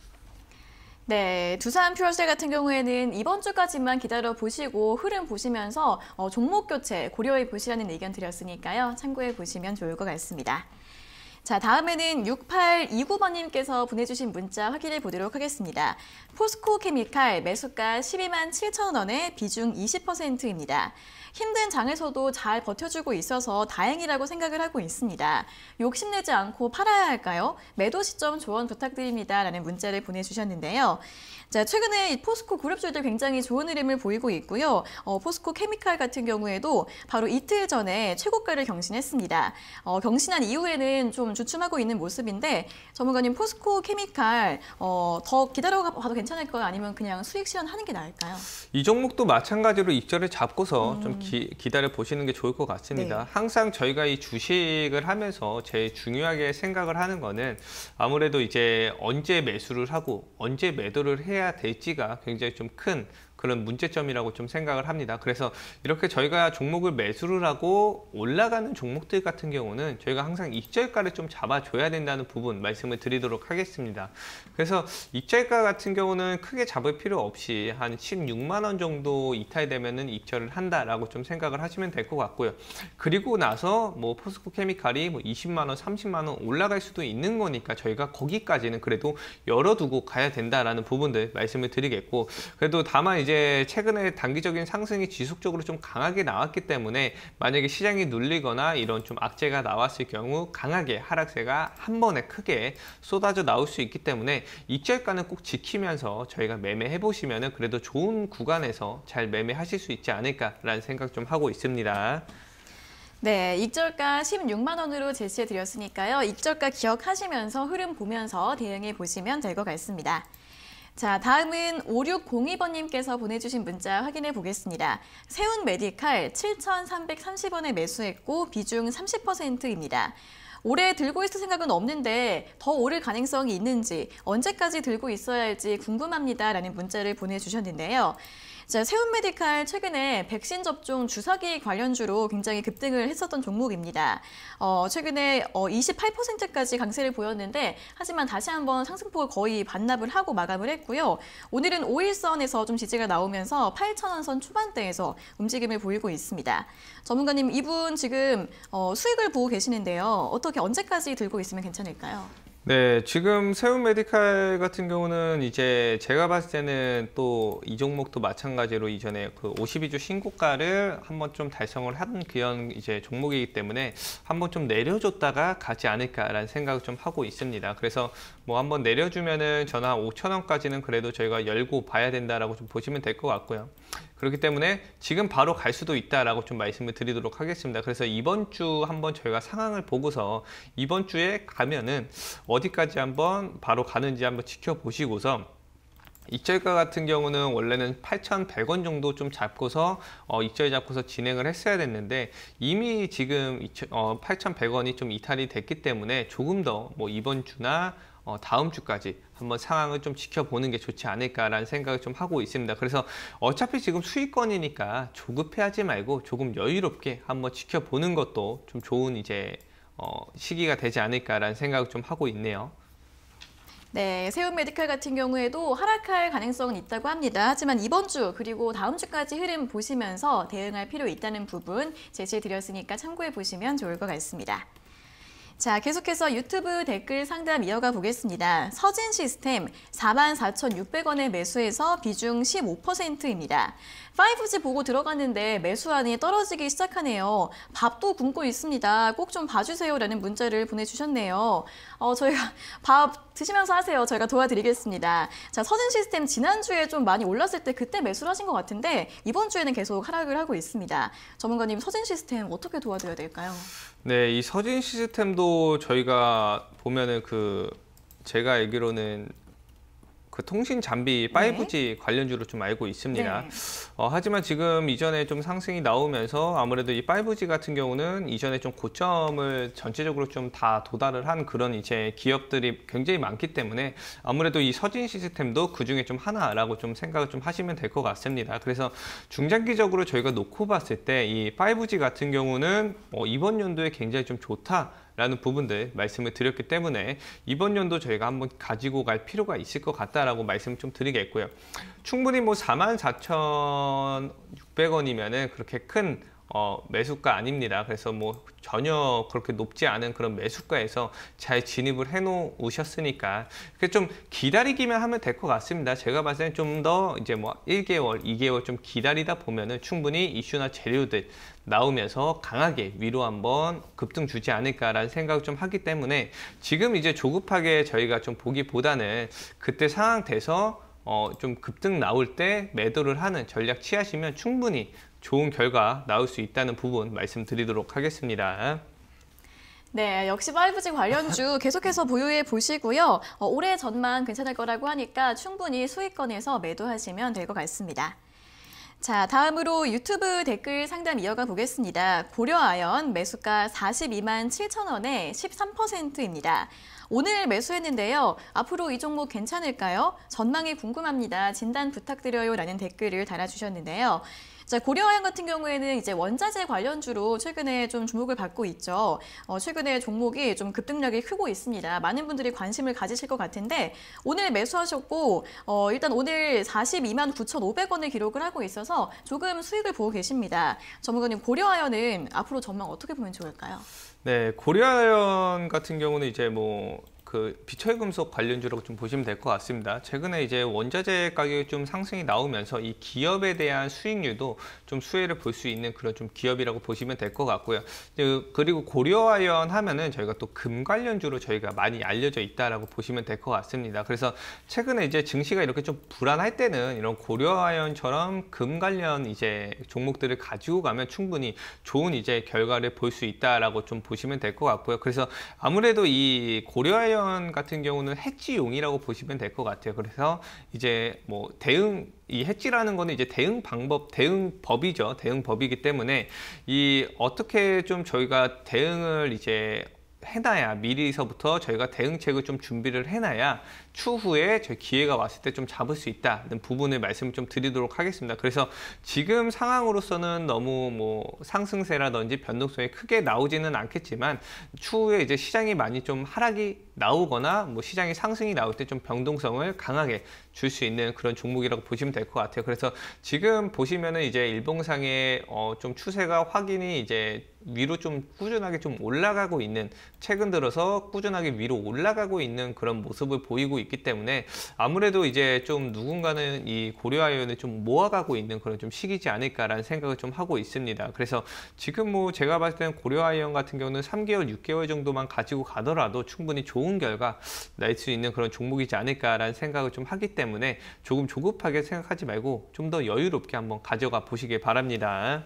네, 두산퓨얼셀 같은 경우에는 이번 주까지만 기다려 보시고 흐름 보시면서 어, 종목 교체 고려해 보시라는 의견 드렸으니까요. 참고해 보시면 좋을 것 같습니다. 자, 다음에는 육팔이구 번님께서 보내주신 문자 확인해 보도록 하겠습니다. 포스코케미칼 매수가 십이만 칠천 원에 비중 이십 퍼센트입니다. 힘든 장에서도 잘 버텨주고 있어서 다행이라고 생각을 하고 있습니다. 욕심내지 않고 팔아야 할까요? 매도 시점 조언 부탁드립니다. 라는 문자를 보내주셨는데요. 자, 최근에 이 포스코 그룹주들 굉장히 좋은 흐름을 보이고 있고요. 어, 포스코 케미칼 같은 경우에도 바로 이틀 전에 최고가를 경신했습니다. 어, 경신한 이후에는 좀 주춤하고 있는 모습인데, 전문가님 포스코 케미칼 어, 더 기다려봐도 괜찮을까요? 아니면 그냥 수익 실현하는 게 나을까요? 이 종목도 마찬가지로 입절을 잡고서 음. 좀 기, 기다려 보시는 게 좋을 것 같습니다. 네. 항상 저희가 이 주식을 하면서 제일 중요하게 생각을 하는 거는 아무래도 이제 언제 매수를 하고 언제 매도를 해야 될지가 굉장히 좀 큰 그런 문제점이라고 좀 생각을 합니다. 그래서 이렇게 저희가 종목을 매수를 하고 올라가는 종목들 같은 경우는 저희가 항상 입절가를 좀 잡아줘야 된다는 부분 말씀을 드리도록 하겠습니다. 그래서 입절가 같은 경우는 크게 잡을 필요 없이 한 십육만 원 정도 이탈되면은 입절을 한다라고 좀 생각을 하시면 될 것 같고요. 그리고 나서 뭐 포스코 케미칼이 뭐 이십만 원, 삼십만 원 올라갈 수도 있는 거니까 저희가 거기까지는 그래도 열어두고 가야 된다라는 부분들 말씀을 드리겠고, 그래도 다만 이제 최근에 단기적인 상승이 지속적으로 좀 강하게 나왔기 때문에 만약에 시장이 눌리거나 이런 좀 악재가 나왔을 경우 강하게 하락세가 한 번에 크게 쏟아져 나올 수 있기 때문에 입절가는 꼭 지키면서 저희가 매매해 보시면은 그래도 좋은 구간에서 잘 매매하실 수 있지 않을까라는 생각 좀 하고 있습니다. 네, 익절가 십육만 원으로 제시해 드렸으니까요. 익절가 기억하시면서 흐름 보면서 대응해 보시면 될 것 같습니다. 자, 다음은 오육공이 번님께서 보내주신 문자 확인해 보겠습니다. 세운 메디칼 칠천삼백삼십 원에 매수했고 비중 삼십 퍼센트입니다. 올해 들고 있을 생각은 없는데 더 오를 가능성이 있는지, 언제까지 들고 있어야 할지 궁금합니다. 라는 문자를 보내주셨는데요. 자, 세운메디칼 최근에 백신 접종 주사기 관련주로 굉장히 급등을 했었던 종목입니다. 어, 최근에 어, 이십팔 퍼센트까지 강세를 보였는데, 하지만 다시 한번 상승폭을 거의 반납을 하고 마감을 했고요. 오늘은 오 일선에서 좀 지지가 나오면서 팔천 원 선 초반대에서 움직임을 보이고 있습니다. 전문가님, 이분 지금 어, 수익을 보고 계시는데요. 어떻게 언제까지 들고 있으면 괜찮을까요? 네, 지금 세운메디칼 같은 경우는 이제 제가 봤을 때는 또 이 종목도 마찬가지로 이전에 그 오십이 주 신고가를 한번 좀 달성을 한 그런 이제 종목이기 때문에 한번 좀 내려줬다가 가지 않을까라는 생각을 좀 하고 있습니다. 그래서 뭐 한번 내려주면은 저는 한 오천 원까지는 그래도 저희가 열고 봐야 된다라고 좀 보시면 될 것 같고요. 그렇기 때문에 지금 바로 갈 수도 있다라고 좀 말씀을 드리도록 하겠습니다. 그래서 이번 주 한번 저희가 상황을 보고서 이번 주에 가면은 어디까지 한번 바로 가는지 한번 지켜보시고서, 입절가 같은 경우는 원래는 팔천백 원 정도 좀 잡고서 어, 입절 잡고서 진행을 했어야 됐는데 이미 지금 어, 팔천백 원이 좀 이탈이 됐기 때문에 조금 더 뭐 이번 주나 어, 다음 주까지 한번 상황을 좀 지켜보는 게 좋지 않을까라는 생각을 좀 하고 있습니다. 그래서 어차피 지금 수익권이니까 조급해하지 말고 조금 여유롭게 한번 지켜보는 것도 좀 좋은 이제 어, 시기가 되지 않을까라는 생각을 좀 하고 있네요. 네, 세운메디칼 같은 경우에도 하락할 가능성은 있다고 합니다. 하지만 이번 주 그리고 다음 주까지 흐름 보시면서 대응할 필요 있다는 부분 제시해드렸으니까 참고해 보시면 좋을 것 같습니다. 자, 계속해서 유튜브 댓글 상담 이어가 보겠습니다. 서진 시스템 사만 사천육백 원에 매수해서 비중 십오 퍼센트입니다. 파이브지 보고 들어갔는데 매수안이 떨어지기 시작하네요. 밥도 굶고 있습니다. 꼭 좀 봐주세요 라는 문자를 보내주셨네요. 어, 저희가 밥 드시면서 하세요. 저희가 도와드리겠습니다. 자, 서진 시스템 지난주에 좀 많이 올랐을 때 그때 매수를 하신 것 같은데 이번 주에는 계속 하락을 하고 있습니다. 전문가님, 서진 시스템 어떻게 도와드려야 될까요? 네, 이 서진 시스템도 저희가 보면은 그 제가 알기로는 그 통신 장비 파이브지 네. 관련주로 좀 알고 있습니다. 네. 어, 하지만 지금 이전에 좀 상승이 나오면서 아무래도 이 파이브지 같은 경우는 이전에 좀 고점을 전체적으로 좀 다 도달을 한 그런 이제 기업들이 굉장히 많기 때문에 아무래도 이 서진 시스템도 그 중에 좀 하나라고 좀 생각을 좀 하시면 될 것 같습니다. 그래서 중장기적으로 저희가 놓고 봤을 때 이 파이브지 같은 경우는 어, 이번 연도에 굉장히 좀 좋다. 라는 부분들 말씀을 드렸기 때문에 이번 연도 저희가 한번 가지고 갈 필요가 있을 것 같다라고 말씀을 좀 드리겠고요. 충분히 뭐 사만 사천육백 원이면은 그렇게 큰 어, 매수가 아닙니다. 그래서 뭐 전혀 그렇게 높지 않은 그런 매수가에서 잘 진입을 해 놓으셨으니까 좀 기다리기만 하면 될 것 같습니다. 제가 봤을 때는 좀 더 이제 뭐 일 개월, 이 개월 좀 기다리다 보면은 충분히 이슈나 재료들 나오면서 강하게 위로 한번 급등 주지 않을까라는 생각을 좀 하기 때문에 지금 이제 조급하게 저희가 좀 보기보다는 그때 상황 돼서 어, 좀 급등 나올 때 매도를 하는 전략 취하시면 충분히 좋은 결과 나올 수 있다는 부분 말씀드리도록 하겠습니다. 네, 역시 파이브지 관련주 계속해서 보유해 보시고요. 어, 올해 전망 괜찮을 거라고 하니까 충분히 수익권에서 매도하시면 될 것 같습니다. 자, 다음으로 유튜브 댓글 상담 이어가 보겠습니다. 고려아연 매수가 사십이만 칠천 원에 십삼 퍼센트입니다. 오늘 매수했는데요. 앞으로 이 종목 괜찮을까요? 전망이 궁금합니다. 진단 부탁드려요 라는 댓글을 달아주셨는데요. 자, 고려아연 같은 경우에는 이제 원자재 관련주로 최근에 좀 주목을 받고 있죠. 어, 최근에 종목이 좀 급등력이 크고 있습니다. 많은 분들이 관심을 가지실 것 같은데 오늘 매수하셨고 어, 일단 오늘 사십이만 구천오백 원을 기록을 하고 있어서 조금 수익을 보고 계십니다. 전문가님, 고려아연은 앞으로 전망 어떻게 보면 좋을까요? 네, 고려아연 같은 경우는 이제 뭐 그 비철금속 관련주라고 좀 보시면 될 것 같습니다. 최근에 이제 원자재 가격이 좀 상승이 나오면서 이 기업에 대한 수익률도 좀 수혜를 볼 수 있는 그런 좀 기업이라고 보시면 될 것 같고요. 그리고 고려아연 하면은 저희가 또 금 관련주로 저희가 많이 알려져 있다라고 보시면 될 것 같습니다. 그래서 최근에 이제 증시가 이렇게 좀 불안할 때는 이런 고려아연처럼 금 관련 이제 종목들을 가지고 가면 충분히 좋은 이제 결과를 볼 수 있다라고 좀 보시면 될 것 같고요. 그래서 아무래도 이 고려아연 같은 경우는 해지용이라고 보시면 될 것 같아요. 그래서 이제 뭐 대응 이 해지라는 거는 이제 대응 방법, 대응법이죠. 대응법이기 때문에 이 어떻게 좀 저희가 대응을 이제 해놔야 미리서부터 저희가 대응책을 좀 준비를 해놔야 추후에 저희 기회가 왔을 때 좀 잡을 수 있다는 부분을 말씀을 좀 드리도록 하겠습니다. 그래서 지금 상황으로서는 너무 뭐 상승세라든지 변동성이 크게 나오지는 않겠지만 추후에 이제 시장이 많이 좀 하락이 나오거나 뭐 시장이 상승이 나올 때 좀 변동성을 강하게 줄 수 있는 그런 종목이라고 보시면 될 것 같아요. 그래서 지금 보시면은 이제 일봉상의 어 좀 추세가 확인이 이제 위로 좀 꾸준하게 좀 올라가고 있는, 최근 들어서 꾸준하게 위로 올라가고 있는 그런 모습을 보이고 있기 때문에 아무래도 이제 좀 누군가는 이 고려아연을 좀 모아가고 있는 그런 좀 시기지 않을까라는 생각을 좀 하고 있습니다. 그래서 지금 뭐 제가 봤을 때는 고려아연 같은 경우는 삼 개월, 육 개월 정도만 가지고 가더라도 충분히 좋은 결과 날 수 있는 그런 종목이지 않을까라는 생각을 좀 하기 때문에 조금 조급하게 생각하지 말고 좀 더 여유롭게 한번 가져가 보시길 바랍니다.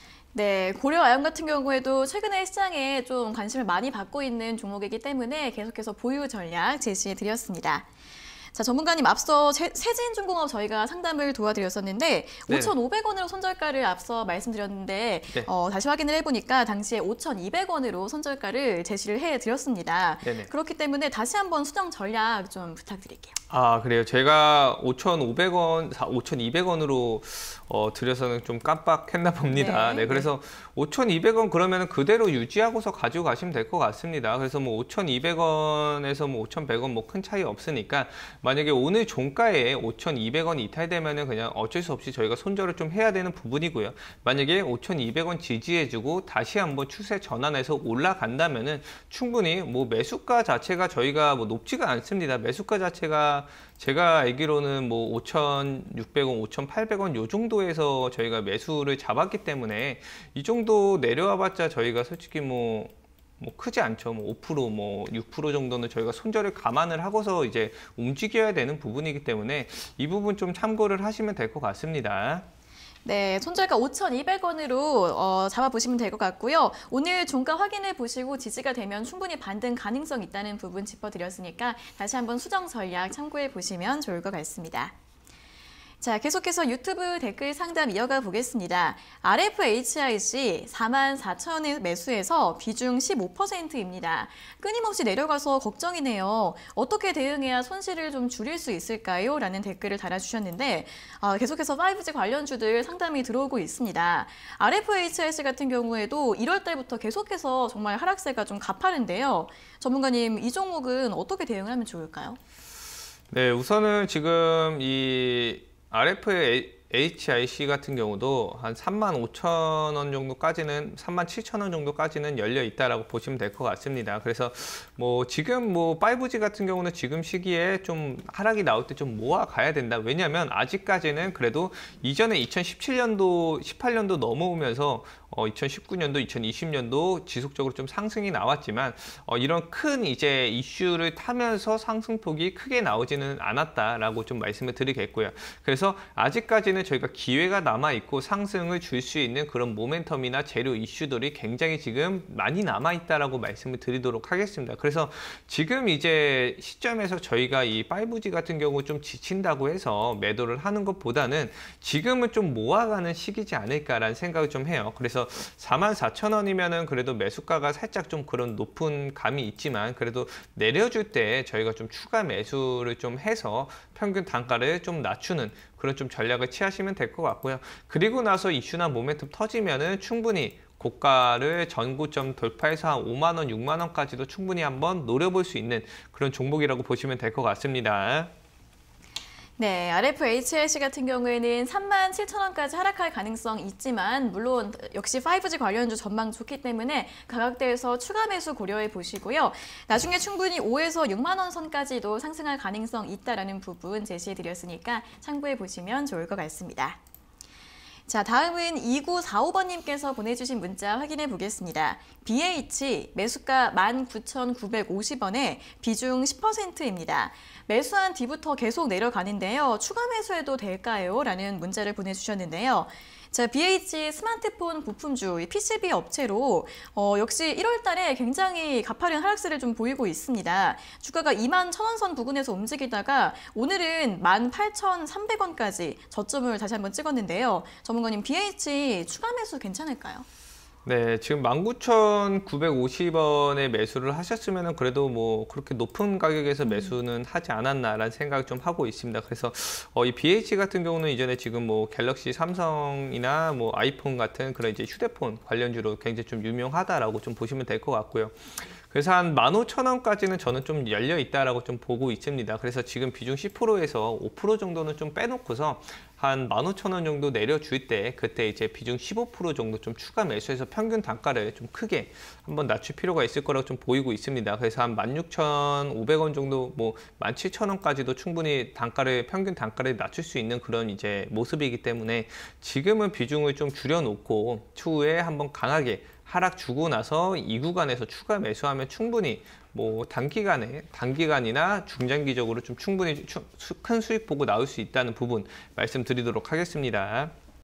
네, 고려아연 같은 경우에도 최근에 시장에 좀 관심을 많이 받고 있는 종목이기 때문에 계속해서 보유 전략 제시해 드렸습니다. 자, 전문가님 앞서 세- 세진중공업 저희가 상담을 도와드렸었는데 네네. 오천오백 원으로 손절가를 앞서 말씀드렸는데 네. 어, 다시 확인을 해보니까 당시에 오천이백 원으로 손절가를 제시를 해드렸습니다. 네네. 그렇기 때문에 다시 한번 수정 전략 좀 부탁드릴게요. 아, 그래요. 제가 오천오백 원, 오천이백 원으로 어, 드려서는 좀 깜빡했나 봅니다. 네, 네, 그래서 오천이백 원 그러면 그대로 유지하고서 가지고 가시면 될 것 같습니다. 그래서 뭐 오천이백 원에서 뭐 오천백 원 뭐 큰 차이 없으니까 만약에 오늘 종가에 오천이백 원이 이탈되면은 그냥 어쩔 수 없이 저희가 손절을 좀 해야 되는 부분이고요. 만약에 오천이백 원 지지해주고 다시 한번 추세 전환해서 올라간다면은 충분히 뭐 매수가 자체가 저희가 뭐 높지가 않습니다. 매수가 자체가 제가 알기로는 뭐 오천육백 원, 오천팔백 원 요 정도에서 저희가 매수를 잡았기 때문에 이 정도 내려와 봤자 저희가 솔직히 뭐 뭐 크지 않죠. 뭐 오 퍼센트, 뭐 육 퍼센트 정도는 저희가 손절을 감안을 하고서 이제 움직여야 되는 부분이기 때문에 이 부분 좀 참고를 하시면 될 것 같습니다. 네, 손절가 오천이백 원으로 어, 잡아보시면 될 것 같고요. 오늘 종가 확인해 보시고 지지가 되면 충분히 반등 가능성 있다는 부분 짚어드렸으니까 다시 한번 수정 전략 참고해 보시면 좋을 것 같습니다. 자, 계속해서 유튜브 댓글 상담 이어가 보겠습니다. 알에프에이치아이씨 사만 사천 원에 매수해서 비중 십오 퍼센트입니다. 끊임없이 내려가서 걱정이네요. 어떻게 대응해야 손실을 좀 줄일 수 있을까요? 라는 댓글을 달아주셨는데 아, 계속해서 파이브지 관련주들 상담이 들어오고 있습니다. 알에프에이치아이씨 같은 경우에도 일월 달부터 계속해서 정말 하락세가 좀 가파른데요. 전문가님, 이 종목은 어떻게 대응을 하면 좋을까요? 네, 우선은 지금 이 알에프에이치아이씨 같은 경우도 한 삼만 오천 원 정도까지는 삼만 칠천 원 정도까지는 열려 있다라고 보시면 될 것 같습니다. 그래서 뭐 지금 뭐 파이브지 같은 경우는 지금 시기에 좀 하락이 나올 때 좀 모아 가야 된다. 왜냐하면 아직까지는 그래도 이전에 이천십칠 년도, 십팔 년도 넘어오면서 어, 이천십구 년도, 이천이십 년도 지속적으로 좀 상승이 나왔지만 어, 이런 큰 이제 이슈를 타면서 상승폭이 크게 나오지는 않았다라고 좀 말씀을 드리겠고요. 그래서 아직까지는 저희가 기회가 남아 있고 상승을 줄 수 있는 그런 모멘텀이나 재료 이슈들이 굉장히 지금 많이 남아 있다라고 말씀을 드리도록 하겠습니다. 그래서 지금 이제 시점에서 저희가 이 파이브지 같은 경우 좀 지친다고 해서 매도를 하는 것보다는 지금은 좀 모아가는 시기지 않을까라는 생각을 좀 해요. 그래서 사만 사천 원이면은 그래도 매수가가 살짝 좀 그런 높은 감이 있지만 그래도 내려줄 때 저희가 좀 추가 매수를 좀 해서 평균 단가를 좀 낮추는 그런 좀 전략을 취하시면 될 것 같고요. 그리고 나서 이슈나 모멘텀 터지면은 충분히 고가를 전고점 돌파해서 한 오만 원, 육만 원까지도 충분히 한번 노려볼 수 있는 그런 종목이라고 보시면 될 것 같습니다. 네, 알에프에이치아이씨 같은 경우에는 삼만 칠천 원까지 하락할 가능성이 있지만 물론 역시 파이브지 관련주 전망 좋기 때문에 가격대에서 추가 매수 고려해 보시고요. 나중에 충분히 오에서 육만 원 선까지도 상승할 가능성 있다라는 부분 제시해 드렸으니까 참고해 보시면 좋을 것 같습니다. 자, 다음은 이구사오 번님께서 보내주신 문자 확인해 보겠습니다. 비에이치 매수가 만 구천구백오십 원에 비중 십 퍼센트입니다. 매수한 뒤부터 계속 내려가는데요. 추가 매수해도 될까요? 라는 문자를 보내주셨는데요. 자, 비에이치 스마트폰 부품주 피씨비 업체로 어, 역시 일월 달에 굉장히 가파른 하락세를 좀 보이고 있습니다. 주가가 이만 천 원 선 부근에서 움직이다가 오늘은 만 팔천 삼백 원까지 저점을 다시 한번 찍었는데요. 전문가님, 비에이치 추가 매수 괜찮을까요? 네, 지금 만 구천 구백오십 원에 매수를 하셨으면 그래도 뭐 그렇게 높은 가격에서 매수는 하지 않았나라는 생각을 좀 하고 있습니다. 그래서 어, 이 비에이치 같은 경우는 이전에 지금 뭐 갤럭시 삼성이나 뭐 아이폰 같은 그런 이제 휴대폰 관련주로 굉장히 좀 유명하다라고 좀 보시면 될 것 같고요. 그래서 한 만 오천 원까지는 저는 좀 열려 있다라고 좀 보고 있습니다. 그래서 지금 비중 십 퍼센트에서 오 퍼센트 정도는 좀 빼놓고서 한 만 오천 원 정도 내려줄 때 그때 이제 비중 십오 퍼센트 정도 좀 추가 매수해서 평균 단가를 좀 크게 한번 낮출 필요가 있을 거라고 좀 보이고 있습니다. 그래서 한 만 육천 오백 원 정도 뭐 만 칠천 원까지도 충분히 단가를 평균 단가를 낮출 수 있는 그런 이제 모습이기 때문에 지금은 비중을 좀 줄여놓고 추후에 한번 강하게 하락 주고 나서 이 구간에서 추가 매수하면 충분히 뭐 단기간에 단기간이나 중장기적으로 좀 충분히 큰 수익 보고 나올 수 있다는 부분 말씀드리도록 하겠습니다.